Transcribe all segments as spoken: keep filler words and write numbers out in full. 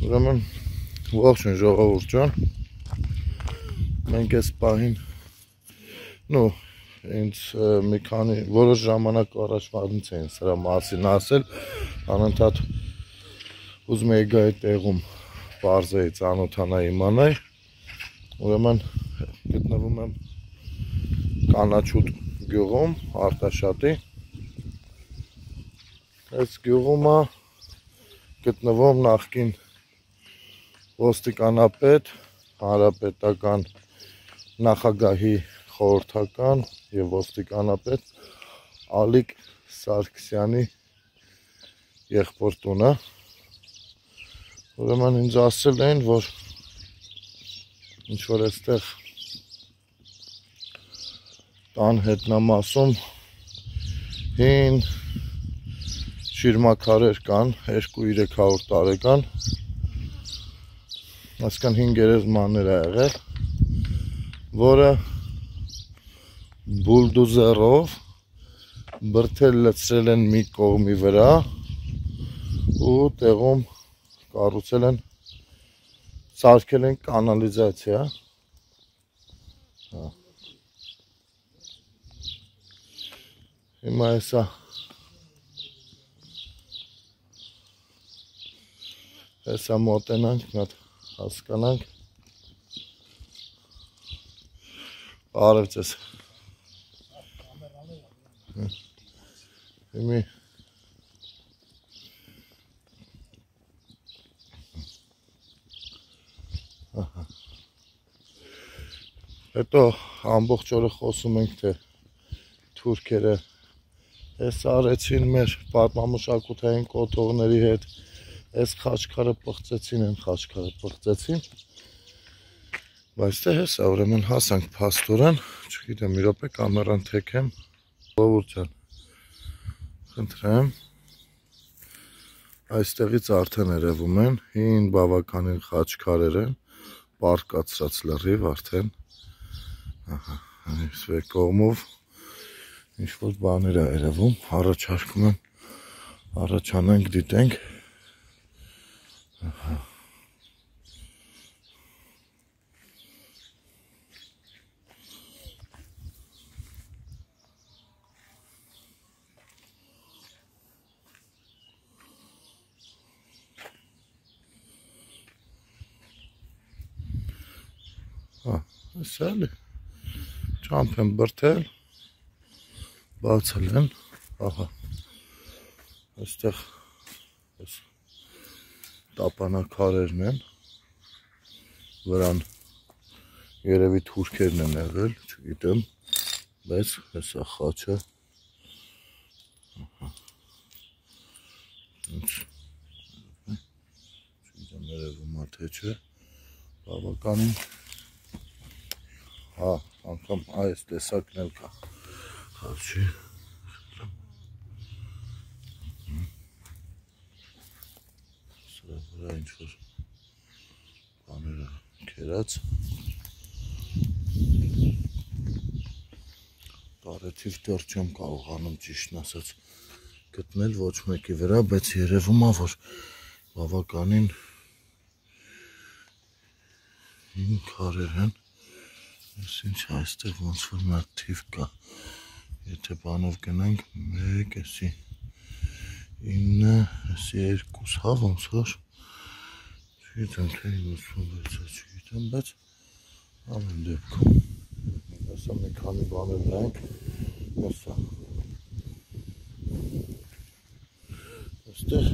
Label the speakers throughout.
Speaker 1: Ուրեմն ողջույն ժողովուրդ ջան, մենք այս պահին նո ինձ մի քանի որոշ ժամանակ առաջ մարմից էին սրա մասին ասել, անընդհատ ուզում էի գա այդ տեղում բարձեի ծանոթանայի իմանայի, ուրեմն գտնվում եմ Կանաչուտ գյուղում, Արտաշատի, այս գյուղումը գտնվում նախկին ոստիկանապետ, հանրապետական նախագահի խորհրդական և ոստիկանապետ Ալիկ Սարգսյանի եղբոր տունը, ուրեմն ինձ ասել էին, որ ինչ-որ այստեղ տան հետնամասում հին շիրմաքարեր կան, երկու-երեք հարյուր տարեկան, այսքան հին գերեզմաններ ա եղել, որը բուլդոզերով բրդել լցրել են մի կողմի վրա ու տեղում կառուցել են, սարքել են կանալիզացիա, հիմա հեսա հեսա մոտենանք, նատ հասկանանք, արև ձեզ, հիմի հետո ամբողջ օրը խոսում ենք, թե թուրքերը այս արեցին մեր պատմամշակութային կոթողների հետ, այս խաչքարը պղծեցին, են խաչքարը պղծեցին, բայց թե հեսա, ուրեմն հասանք փաստորեն, չգիտեմ, մի րոպե կամերան թեքեմ, ժողովուրդ ջան, խնդրեմ, այստեղից արդեն երևում են, հին բավականին խաչքարեր են, պարկացրած լրիվ արդեն, այս վեր կողմով ինչ-որ բաներ ա երևում, առաջարկում եմ, առաջանանք, դիտենք, այս էլի, ճամփ են բրդել, բացել են, ահա, այստեղ տապանակարերն են, վրան երևի թուրքերն են եղել, չգիտեմ, բայց հեսա խաչը, չգիտեմ երևում ա թե չէ, բավականին, հա, անգամ այս տեսակն էլ կա, խաչի, սրա վրա ինչ-որ բաները կերած, տարեթիվ դեռ չեմ կարողանում ճիշտն ասած գտնել ոչ մեկի վրա, բայց երևում ա, որ բավականին հին քարեր են, ես ինչ այստեղ ոնց որ մի հատ թիվ կա, եթե բանով գնանք, մեկ, էսի ինը, էսի երկուս, հա ոնց որ, չգիտեմ, թե ուսումնվեց, չգիտեմ, բայց ամեն դեպքում, ասա մի քանի բաներ նայենք, ասա, այստեղ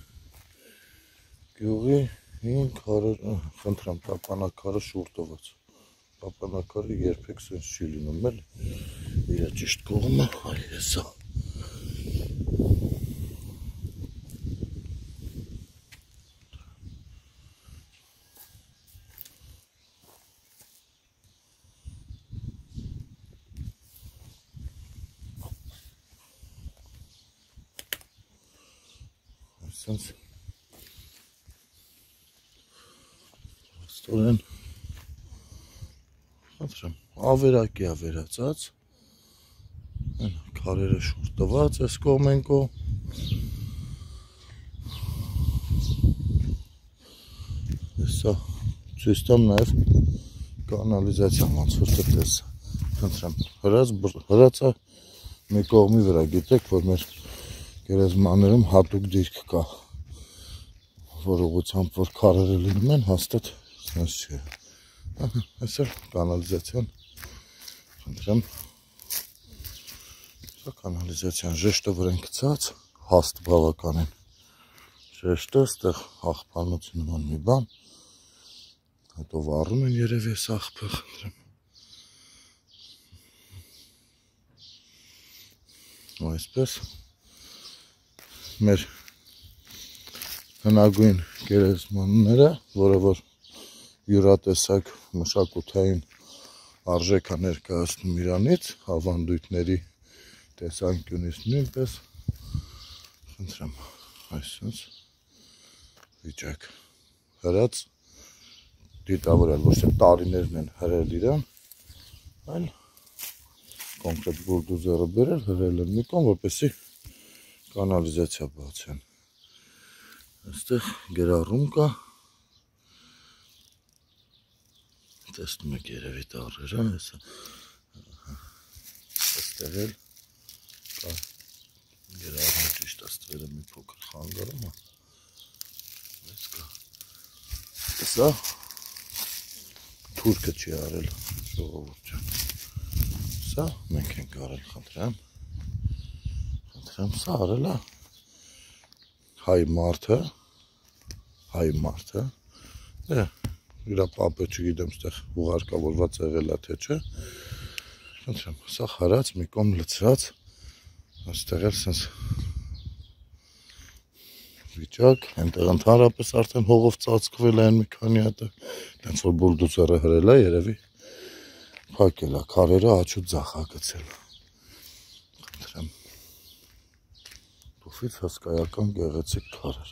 Speaker 1: գյուղի հին քարեր, խնդրեմ, տապանակարը շուրտոված, տապանակարը երբեք սենց չի լինում, էլ իրա ճիշտ կողմը, այ հեսա, այսենց ստորեն խնդրեմ, ավերակի ա վերածած, քարերը շուրտված այս կողմենքո, Սա ցույց տամ նաև կանալիզացիան ոնց որ դες։ Խնդրեմ, հրած հրածը մի կողմի վրա գիտեք, որ մեր գերեզմաներում հատուկ դիրք կա, որ ուղղությամբ որ քարերը լինում են, հաստատ sense չէ։ Այսօր կանալիզացիան, խնդրեմ, սա կանալիզացիան ժեշտը վր են գցած, հաստ բավականին։ Ժեշտը, ստեղ աղբանոցի նման մի բան, հետո վառում են երևի այս աղբը, խնդրեմ։ Ու այսպես մեր հնագույն գերեզմանները, որը որ յուրատեսակ մշակութային արժեք է ներկայացնում իրանից, ավանդույթների տեսանկյունից նույնպես, խնդրեմ, այսպես վիճակ հրած դիտավորել, ոչ թե տարիներն են հրել իրան, այլ կոնկրետ բուլդոզերը բերել, հրել են մի կողմ, որպեսզի կանալիզացիա բացեն։ Այստեղ գերառում կա, տեսնում եք երևի տառերը, այստեղ էլ կա գերառում ճիշտ աստվել է մի փոքր խանգարում է, այս կա, սա թուրքը չի արել, ժողովուրդ ջան, սա մենք ենք արել, խնդրեմ, խնդրեմ, սա արել է հայ մարդը, հայ մարդը, իր պապը չգիտեմ ստեղ ուղարկավորված եղել է թե չէ, խնդրեմ, սա խարած, մի կողմ լցրած, այստեղ էլ սենց վիճակ, այնտեղ ընդհանրապես արդեն հողով ծածկվել են մի քանի հատը, դենց որ բուլդոզերը հրել է, երևի փակել է, քարերը աչու ձախ է գցել, խնդրեմ, տուֆից հսկայական գեղեցիկ քարեր,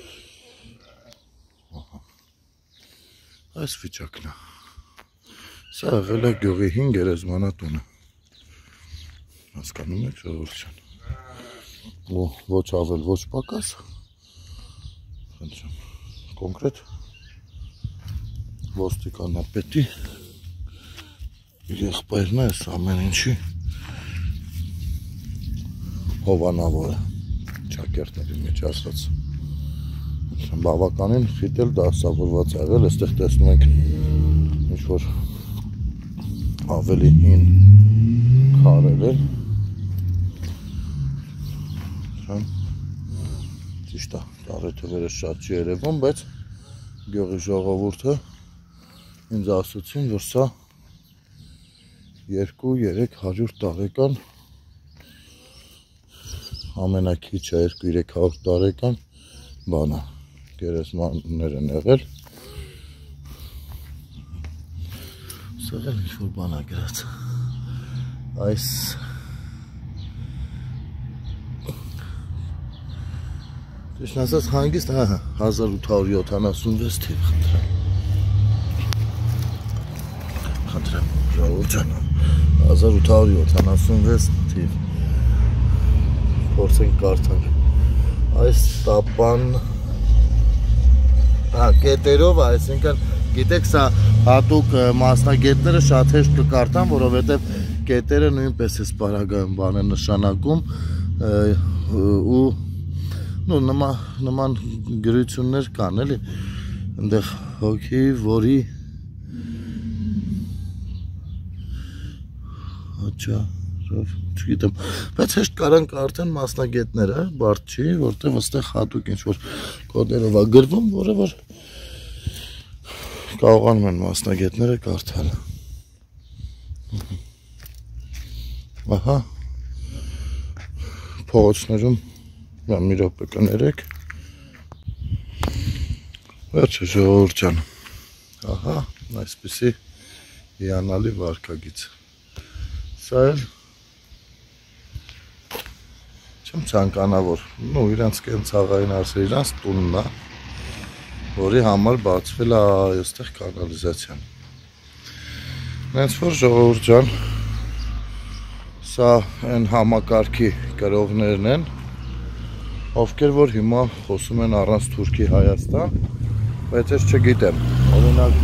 Speaker 1: այս վիճակն է, սա եղել է գյուղի հին գերեզմանատունը, հասկանում եք ժողովուրդ ջան, ու ոչ ավել, ոչ պակաս, խնդրեմ, կոնկրետ ոստիկանապետի եղբայրն է այս ամեն ինչի հովանավորը, ճակերտների մեջ ասած, բավականին խիտ էլ դասավորված եղել, այստեղ տեսնում եք ինչ-որ ավելի հին քարեր էլ, ճիշտ է, տարեթվերը շատ չի երևում, բայց գյուղի ժողովուրդը ինձ ասացին, որ սա երկու-երեք հարյուր տարեկան ամենակիչը երկու-երեք հարյուր տարեկան բան է, գերեզմաններ են եղել, սեղ էլ ինչ-որ բան է գրած, այս ճիշտ ասած հանգիստ, հազար ութ հարյուր յոթանասունվեց թիվ, խնդրեմ, խնդրեմ, ժողովուրդ ջան, հազար ութ հարյուր յոթանասունվեց թիվ, փորձենք կարդալ, այս տապան, կետերով, այսինքն, գիտեք, սա հատուկ մասնագետները շատ հեշտ կկարդան, որովհետև կետերը նույնպես էս պարագայում բան է նշանակում ու նման գրություններ կան, էլի, ընդեղ հոգի, որի հաճարով, չգիտեմ, բայց հեշտ կարան կարդան մասնագետները, բարդ չի, որտեղ այստեղ հատուկ ինչ-որ կոդերով է գրվում, որը որ կարողանում են մասնագետները կարդալ։ Ահա, փողոցներում մի րոպե կներեք, վերջը ժողովուրդ ջան, ահա, այսպիսի հիանալի վարքագիծ, սա էլ չեմ ցանկանա, որ իրանց կենցաղային արսեր, իրանց տունն է, որի համար բացվել է այստեղ կանալիզացիան, նենց որ ժողովուրդ ջան, սա են համակարգի կրողներն են, ովքեր որ հիմա խոսում են առանց Թուրքի Հայաստան, բայց ես չգիտեմ, օրինակ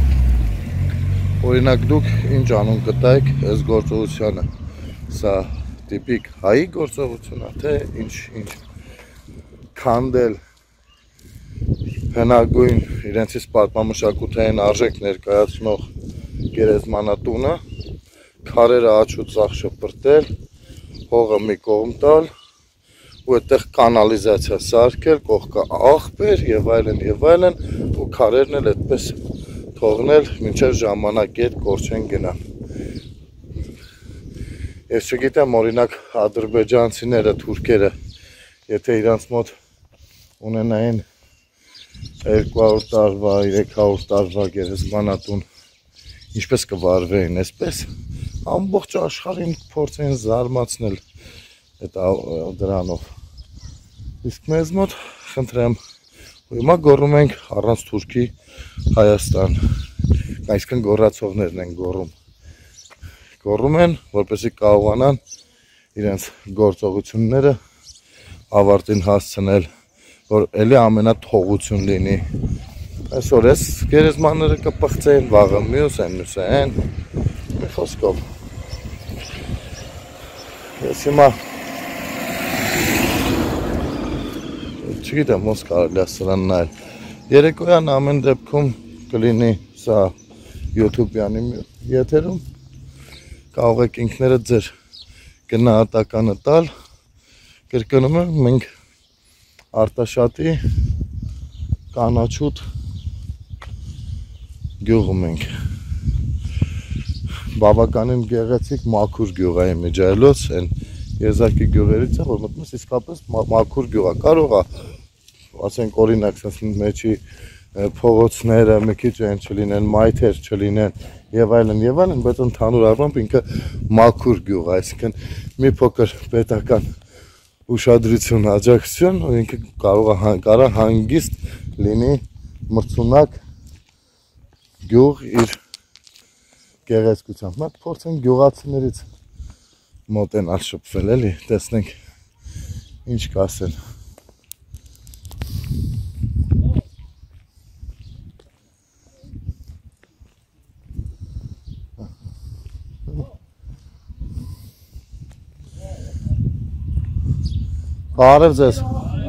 Speaker 1: օրինակ դուք ինչ անուն կտայիք այս գործողությանը, սա տիպիկ հայի գործողություն է, թե ինչ ինչ քանդել հնագույն իրենցից պատմամշակութային արժեք ներկայացնող գերեզմանատունը, քարերը աջ ու ձախ շպրտել, հողը մի կողմ տալ ու այդտեղ կանալիզացիա սարքել, կողքը աղբեր եւ այլն եւ այլն ու քարերն էլ այդպես թողնել մինչև ժամանակ հետ կորչեն գնան։ Ես չգիտեմ, օրինակ ադրբեջանցիները, թուրքերը, եթե իրանց մոտ ունենային երկու հարյուր տարվա, երեք հարյուր տարվա գերեզմանատուն, ինչպես կվարվեին, այսպես ամբողջ աշխարհին փորձեն զարմացնել այդ դրանով։ Իսկ մեզ մոտ խնդրեմ, հիմա գոռում ենք առանց Թուրքի Հայաստան, այսինքն գոռացողներն են գոռում։ Գոռում են, որպեսզի կարողանան իրենց գործողությունները ավարտին հասցնել, որ էլի ամենաթողություն լինի։ Այսօր էս գերեզմանները կպղծեն, վաղը մյուս են, մյուսը են, մի խոսքով։ Ես հիմա չգիտեմ ոնց կարելի է սրան նայել։ Երեկոյան ամեն դեպքում կլինի սա YouTube-յանի եթերում, կարող եք ինքներդ ձեր գնահատականը տալ։ Կրկնում եմ, մենք Արտաշատի կանաչուտ գյուղում ենք։ Բավականին գեղեցիկ մաքուր գյուղ է Միջայլոց, այն եզակի գյուղերից է, որ մտնում ես իսկապես մաքուր գյուղ է։ Կարող է, ասենք օրինակ, մեջի փողոցները մի քիչ այն չլինեն, մայթեր չլինեն եւ այլն եւ այլն, բայց ընդհանուր առմամբ ինքը մաքուր գյուղ է, այսինքն մի փոքր պետական ուշադրություն, աջակցություն, ու ինքը կարող է կարա հանգիստ լինի մրցունակ գյուղ իր գեղեցկությամբ։ Մենք փորձենք գյուղացիներից մոտենալ շփվել, էլի, տեսնենք ինչ կասեն։ Բարև ձեզ։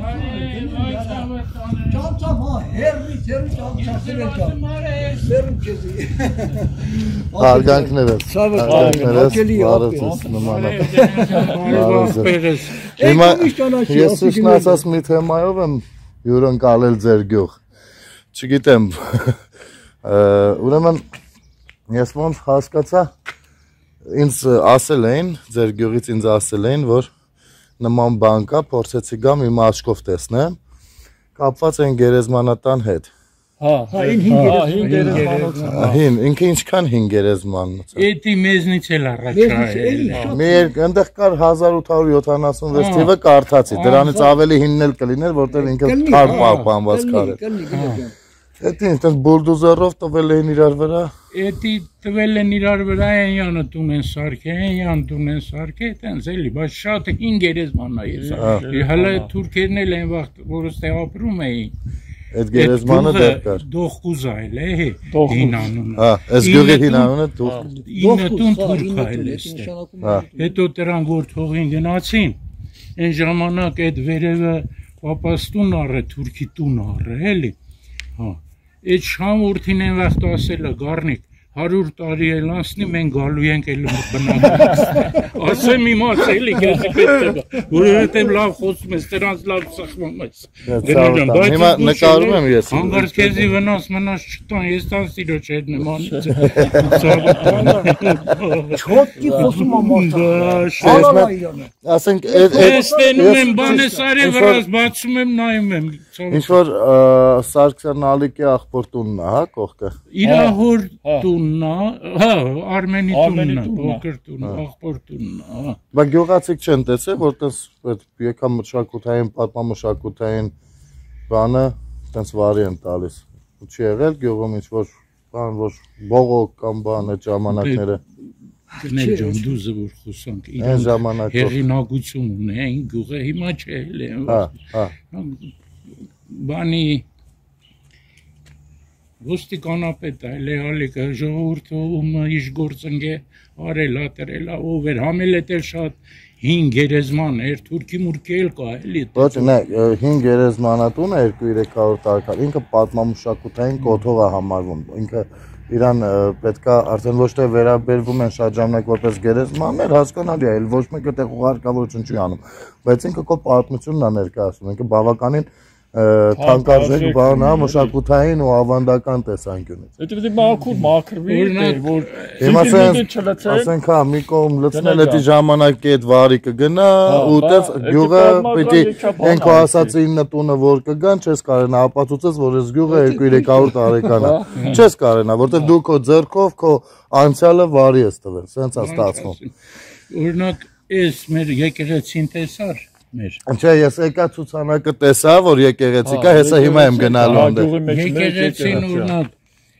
Speaker 1: Հարգանքներս, հարգանքներս, բարև ձեզ, նմանատիպ։ Հիմա ես ուշնացած մի թեմայով եմ հյուրընկալել ձեր գյուղ, չգիտեմ, ուրեմն ես ոնց հասկացա, ինձ ասել էին, ձեր գյուղից ինձ ասել էին, որ նման բան կա, փորձեցի գամ իմ աչքով տեսնեմ, կապված են գերեզմանատան հետ։
Speaker 2: Հա, հին գերեզմանոց։
Speaker 1: Հին, ինքը ինչքան հին գերեզմանոց է։
Speaker 2: Էդի մեզնից էլ առաջ է։
Speaker 1: Մի այնտեղ կար հազար ութ հարյուր յոթանասունվեց թիվը կարդացի, դրանից ավելի հինն էլ կլիներ, որտեղ ինքը քար պահպանված քար է։ Էդի ինքն բուլդոզերով տվել էին իրար վրա։
Speaker 2: Էդի տվել են իրար վրա, այնյանը տուն են սարքել, այնյան տուն են սարքել, այտենց էլի, բայց շատ հին գերեզման է ես։ Հələ թուրքերն էլ այն վաղ, որ ստե ապրում էին։
Speaker 1: Այդ գերեզմանը դեռ կար։
Speaker 2: Դողկուզա էլ է, հին անունը։
Speaker 1: Հա, այս գյուղի հին անունը Դողկուզ։
Speaker 2: ինը տուն թուրքա էլ է ստե։ Հետո դրանք որ թողին գնացին, այն ժամանակ այդ վերևը պապաս տուն առը, թուրքի տուն առը, էլի։ Հա, այդ շամուրդին են վաղտ ասելը, գարնիկ, հարյուր տարի էլ անցնի, մենք գալու ենք էլ բնակվից։ Ասեմ իմաց էլի գեզի պետք է, որովհետև լավ խոսում ես, դրանց լավ ծխվում ես։
Speaker 1: Հիմա նկարում եմ ես։
Speaker 2: Հանգարց քեզի վնաս մնաս չտան, ես տան սիրո չեդ նմանից։
Speaker 3: Չոտքի խոսում ամարտա։
Speaker 1: Ասենք,
Speaker 2: ես տենում եմ բանես արև վրաս, բացում եմ, նայում եմ։
Speaker 1: Ինչ-որ Սարգսյան Ալիկի աղբոր տունն է, հա, կողքը։
Speaker 2: Իրա հոր տունն է, հա, Արմենի տունն է, փոքր տունն, աղբոր տունն է, հա։
Speaker 1: Բայց գյուղացիք չեն տեսել, որտես եկամշակութային, պատմամշակութային բանը տենց վարի են տալիս։ Ու չի եղել գյուղում ինչ-որ բան, որ բողոք կամ բան այդ ժամանակները։
Speaker 2: Գնել ջան դուզը որ խոսանք,
Speaker 1: Այն ժամանակով
Speaker 2: հեղինակություն ունեն գյուղը, հիմա չէ էլ են։
Speaker 1: Հա, հա։
Speaker 2: Բանի ոստիկանապետը, լեալիկը, ժողովուրդը ում իշ գործընկ է արել, ատերել, ով էր, համելետ էլ շատ հին գերեզման էր, թուրքի մուրքի էլ կա, էլի։
Speaker 1: Ոչ, նայ, հին գերեզմանատուն է երկու երեք հարյուր տարեկան, ինքը պատմամշակութային կոթող է համարվում, ինքը իրան պետք է արդեն ոչ թե վերաբերվում են շատ ժամանակ որպես գերեզմաններ, հասկանալի է, էլ ոչ մեկը տեղ ուղարկավորություն չի անում, բայց ինքը քո պատմությունն է ներկայացնում, ինքը բավականին թանկարժեք բան է մշակութային ու ավանդական տեսանկյունից։
Speaker 4: Դա պետք է մաքուր մաքրվի, որ
Speaker 1: հիմա ասենք հա մի կողմ լցնել էդի ժամանակի այդ վարի կգնա ու տես գյուղը պիտի են քո ասածի ինը տունը որ կգան, չես կարենա ապացուցես, որ այս գյուղը երկու երեք հարյուր տարեկան է։ Չես կարենա, որտեղ դու քո ձեռքով քո անցյալը վարի ես տվել, սենց է ստացվում։
Speaker 2: Օրինակ, այս մեր եկեղեցին տեսար
Speaker 1: Չէ, ես եկա ցուցանակը տեսա, որ եկեղեցի կա, հեսա հիմա եմ գնալու այնտեղ։
Speaker 2: Եկեղեցին օրինակ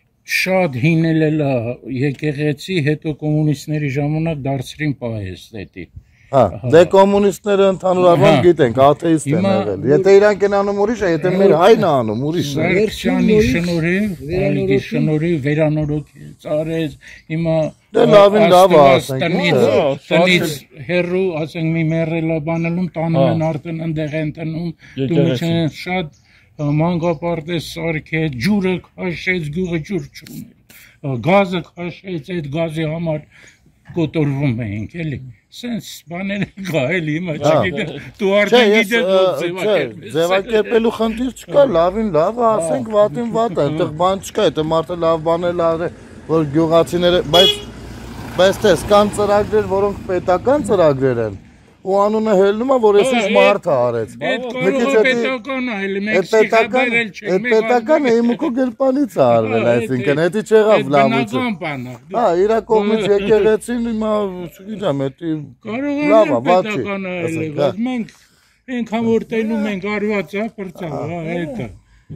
Speaker 2: շատ հինել էլ է եկեղեցի, հետո կոմունիստների ժամանակ դարձրին պահեստետի։
Speaker 1: Հա, դե կոմունիստները ընդհանուր առմամբ գիտենք, աթեիստ են եղել։ Եթե իրանք են անում ուրիշ է, եթե մեր հայն է անում ուրիշ է։
Speaker 2: Վերջանի շնորհիվ, այդի շնորհիվ վերանորոգեց, արեց, հիմա
Speaker 1: դե լավին լավ է, ասենք։
Speaker 2: Տնից հերրու, ասենք մի մեռելա բանելում տանում են արդեն ընդեղ են տնում, դու շատ մանկապարտեզ սարքեց, ջուրը քաշեց, գյուղը ջուր չուներ։ Գազը քաշեց, այդ գազի համար կոտորվում էինք, էլի։ Սենց բաներ կա, էլի, հիմա չգիտեմ, դու արդեն գիտես ոնց ձևակերպես։
Speaker 1: Ձևակերպելու խնդիր չկա, լավին լավ է, ասենք վատին վատ է, այդտեղ բան չկա, եթե մարդը լավ բաներ արել, որ գյուղացիները, բայց բայց տես կան ծրագրեր, որոնք պետական ծրագրեր են։ Ու անունը հելնում է, որ ես ինչ մարդը արեց։
Speaker 2: Այդ կարող է պետական է, էլի, մենք սիղաբերել չենք։
Speaker 1: Այդ պետական է, իմ ու քո գրպանից է արվել, այսինքն, էդի չեղավ լավություն։
Speaker 2: Բնական բան է։
Speaker 1: Հա, իրա կողմից եկեղեցին հիմա, չգիտեմ, էդի
Speaker 2: կարող է պետական է, էլի, բայց մենք այնքան որ տենում ենք արված է, պրծա, հա, հետը։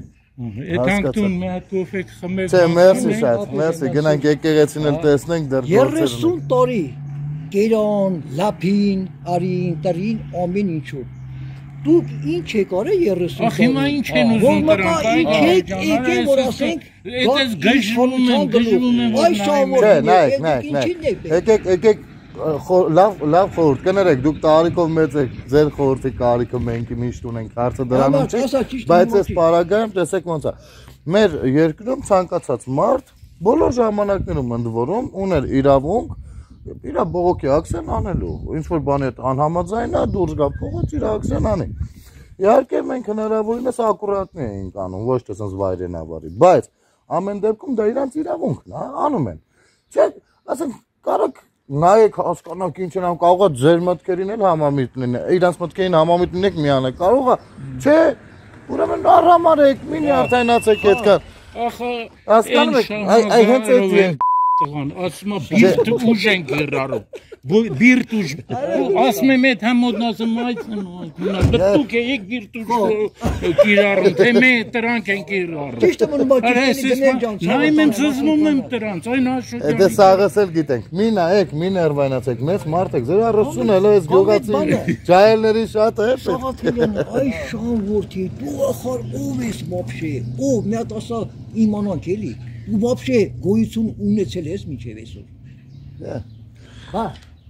Speaker 2: Այդ անկտուն մի հատ կոֆեկ խմեք։
Speaker 1: Չէ, մերսի շատ, մերսի, գնանք եկեղեցին էլ տեսնենք դեռ
Speaker 3: երեսուն տարի Գերան, լափին, արին, տրին, ամեն ինչու։ Դուք ինչ եք արել երեսուն
Speaker 2: տարի։ Ախ հիմա ինչ են ուզում դրանք,
Speaker 3: ինչ եք եկեք որ ասենք,
Speaker 2: այդպես գժվում են, գժվում են,
Speaker 3: այս շահորը։
Speaker 1: Չէ, նայեք, նայեք, նայեք։ Եկեք, եկեք լավ, լավ խորհուրդ կներեք, դուք տարիքով մեծ եք, ձեր խորհրդի կարիքը մենք միշտ ունենք, հարցը դրանում չէ, բայց այս պարագայում տեսեք ոնց է։ Մեր երկրում ցանկացած մարդ բոլոր ժամանակներում ընդ որում ուներ իրավունք իր բողոքի ակցիան անելու, ինչ որ բանի հետ անհամաձայն է, դուրս գա փողոց իր ակցիան անի։ Իհարկե մենք հնարավորինս ակուրատնի էինք անում, ոչ թե sense վայրենավարի, բայց ամեն դեպքում դա իրանց իրավունքն է, անում են։ Չէ, ասենք կարակ նայեք հասկանաք ինչ են անում, կարող է ձեր մտքերին էլ համամիտ լինի, իրանց մտքերին համամիտ լինեք միանը, կարող է, չէ, ուրեմն առհամարեք, մինի արդյունացեք այդքան։
Speaker 2: Ախը,
Speaker 1: հասկանում եք, այ հենց այդ է։
Speaker 2: Տղան, ասում է բիրտ ուժ են կիրարում, բիրտ ուժ, ասում եմ էդ համոդն ասում այցն դուք էիք բիրտ ուժ կիրարում, թե մե տրանք են կիրարում։
Speaker 3: Ճիշտ է մնում ակիստենի գնեն ջան։
Speaker 2: Նայում եմ զզվում եմ տրանց, այն աշուջան։
Speaker 1: Էդե սաղս էլ գիտենք, մի նայեք, մի ներվայնացեք, մեծ մարդ եք, ձեր առուսուն հելո ես գյուղացի ջահելների շատ է։
Speaker 3: Սաղաթիլյան, այ շանորդի, դու ախար ով ես մապշե, ով մի հատ ասա իմանանք էլի։ Ու вообще գոյություն ունեցել ես միջև այսօր։ Հա։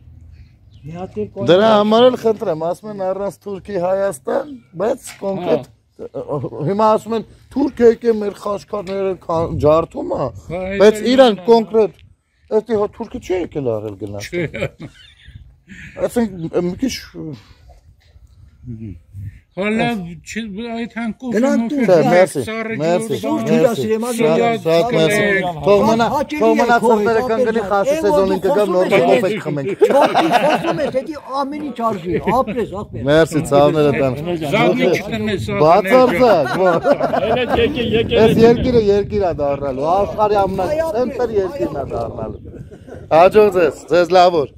Speaker 3: Մի հատ էլ կոն։
Speaker 1: Դրա համար էլ խնդրեմ, ասում են առանց Թուրքի Հայաստան, բայց կոնկրետ հիմա ասում են Թուրք եկե մեր խաչքարները ջարդում է, բայց իրան կոնկրետ այդի հա Թուրքը չի եկել արել գնաց։ Ասենք մի քիչ
Speaker 2: Հալա այդ հանկով
Speaker 3: գնանք դու
Speaker 1: մերսի մերսի թող մնա թող մնա ծրտերը կանգնի խասի սեզոնին կգա նոր կոֆեկ խմենք
Speaker 3: ասում ես էդի ամեն ինչ արժի ապրես ապրես
Speaker 1: մերսի ցավները տան բացարձակ
Speaker 4: Այդ եկե եկե
Speaker 1: այս երկիրը երկիր է դառնալու աշխարհի ամենասենտր երկիրն է դառնալու հաջող ձեզ ձեզ լավ օր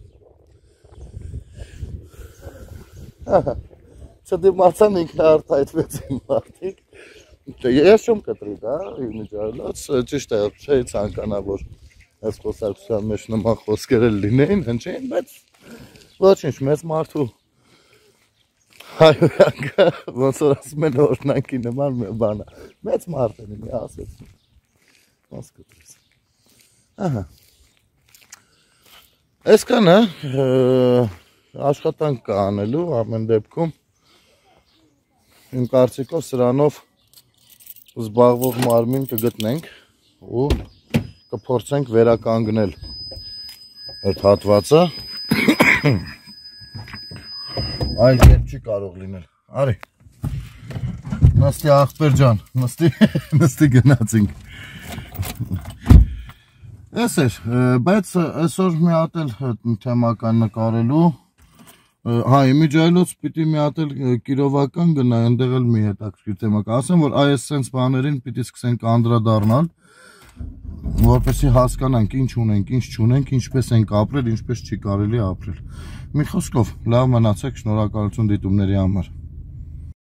Speaker 1: Չդիմացան ինքնարտահայտվեցին մարդիկ, ես չեմ կտրի դա, իմիջայլոց, ճիշտ է, չէի ցանկանա, որ այս խոսակցության մեջ նման խոսքեր էլ լինեին, հնչեին, բայց ոչինչ, մեծ մարդու հայոյանքը, ոնց որ ասում են օրինակի նման բան է, մեծ մարդ են, մի ասեցին, Մաս կտրես։ Ահա։ Այսքանը աշխատանք կա անելու ամեն դեպքում իմ կարծիքով սրանով զբաղվող մարմին կգտնենք ու կփորձենք վերականգնել այդ հատվածը այլ երբ չի կարող լինել արի նստի աղբեր ջան նստի նստի գնացինք Ես էր, բայց այսօր մի հատ էլ թեմական նկարելու Հա, իմիջայլոց պիտի մի հատ էլ կիրովական գնա, այնտեղ էլ մի հետաքրքիր թեմա կա։ Ասեմ, որ այս սենց բաներին պիտի սկսենք անդրադառնալ, որպեսզի հասկանանք ինչ ունենք, ինչ չունենք, ինչպես ենք ապրել, ինչպես չի կարելի ապրել։ Մի խոսքով, լավ մնացեք, շնորհակալություն դիտումների համար։